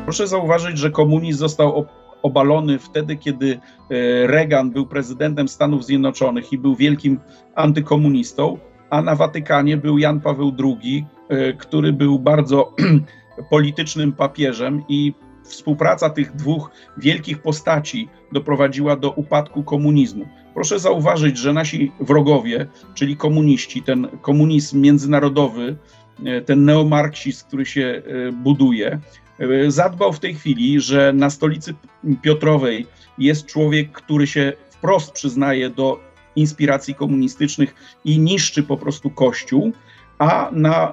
Proszę zauważyć, że komunizm został obalony wtedy, kiedy Reagan był prezydentem Stanów Zjednoczonych i był wielkim antykomunistą, a na Watykanie był Jan Paweł II, który był bardzo politycznym papieżem i współpraca tych dwóch wielkich postaci doprowadziła do upadku komunizmu. Proszę zauważyć, że nasi wrogowie, czyli komuniści, ten komunizm międzynarodowy, ten neomarksizm, który się buduje, zadbał w tej chwili, że na stolicy Piotrowej jest człowiek, który się wprost przyznaje do inspiracji komunistycznych i niszczy po prostu Kościół, a na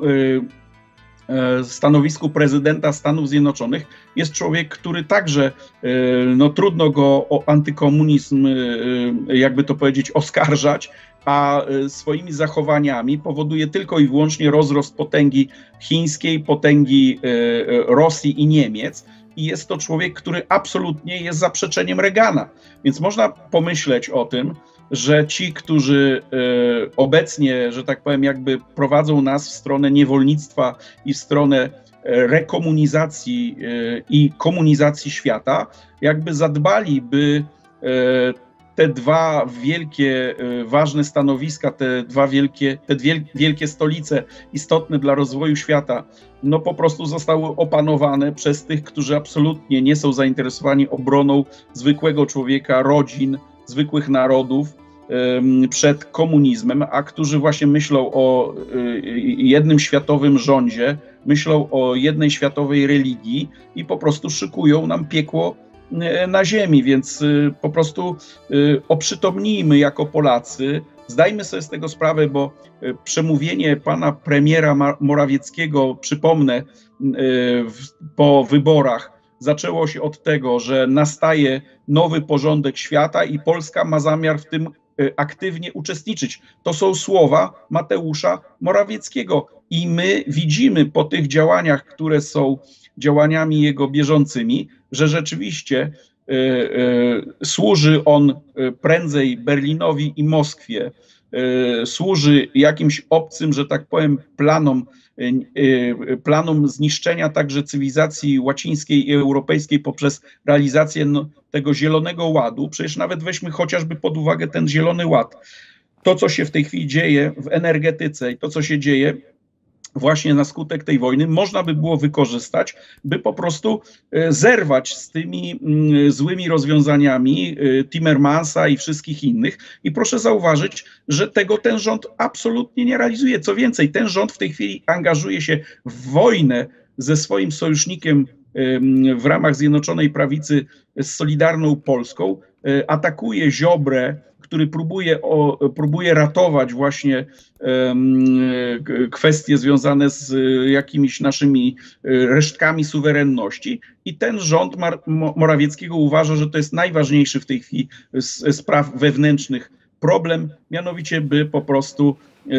stanowisku prezydenta Stanów Zjednoczonych jest człowiek, który także, no trudno go o antykomunizm, jakby to powiedzieć, oskarżać, a swoimi zachowaniami powoduje tylko i wyłącznie rozrost potęgi chińskiej, potęgi Rosji i Niemiec. I jest to człowiek, który absolutnie jest zaprzeczeniem Reagana. Więc można pomyśleć o tym, że ci, którzy obecnie, że tak powiem, jakby prowadzą nas w stronę niewolnictwa i w stronę rekomunizacji i komunizacji świata, jakby zadbali, by te dwa wielkie, ważne stanowiska, te dwie wielkie stolice istotne dla rozwoju świata, no po prostu zostały opanowane przez tych, którzy absolutnie nie są zainteresowani obroną zwykłego człowieka, rodzin, zwykłych narodów przed komunizmem, a którzy właśnie myślą o jednym światowym rządzie, myślą o jednej światowej religii i po prostu szykują nam piekło na ziemi, więc po prostu oprzytomnijmy jako Polacy, zdajmy sobie z tego sprawę, bo przemówienie pana premiera Morawieckiego, przypomnę, po wyborach zaczęło się od tego, że nastaje nowy porządek świata i Polska ma zamiar w tym aktywnie uczestniczyć. To są słowa Mateusza Morawieckiego i my widzimy po tych działaniach, które są działaniami jego bieżącymi, że rzeczywiście służy on prędzej Berlinowi i Moskwie, służy jakimś obcym, że tak powiem, planom zniszczenia także cywilizacji łacińskiej i europejskiej poprzez realizację tego Zielonego Ładu. Przecież nawet weźmy chociażby pod uwagę ten Zielony Ład. To, co się w tej chwili dzieje w energetyce i to, co się dzieje właśnie na skutek tej wojny, można by było wykorzystać, by po prostu zerwać z tymi złymi rozwiązaniami Timmermansa i wszystkich innych. I proszę zauważyć, że tego ten rząd absolutnie nie realizuje. Co więcej, ten rząd w tej chwili angażuje się w wojnę ze swoim sojusznikiem w ramach Zjednoczonej Prawicy z Solidarną Polską, atakuje Ziobrę, który próbuje ratować właśnie kwestie związane z jakimiś naszymi resztkami suwerenności i ten rząd Morawieckiego uważa, że to jest najważniejszy w tej chwili z spraw wewnętrznych problem, mianowicie by po prostu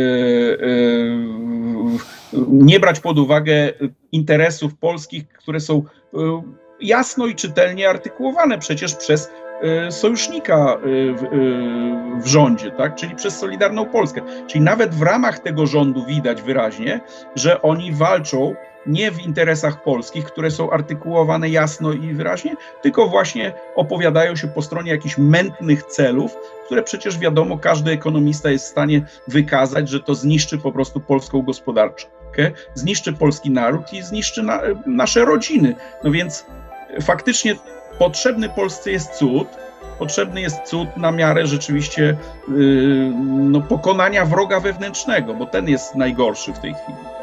nie brać pod uwagę interesów polskich, które są jasno i czytelnie artykułowane przecież przez sojusznika w rządzie, tak? Czyli przez Solidarną Polskę. Czyli nawet w ramach tego rządu widać wyraźnie, że oni walczą nie w interesach polskich, które są artykułowane jasno i wyraźnie, tylko właśnie opowiadają się po stronie jakichś mętnych celów, które przecież wiadomo, każdy ekonomista jest w stanie wykazać, że to zniszczy po prostu polską gospodarkę, zniszczy polski naród i zniszczy nasze rodziny. No więc faktycznie potrzebny Polsce jest cud. Potrzebny jest cud na miarę rzeczywiście pokonania wroga wewnętrznego, bo ten jest najgorszy w tej chwili.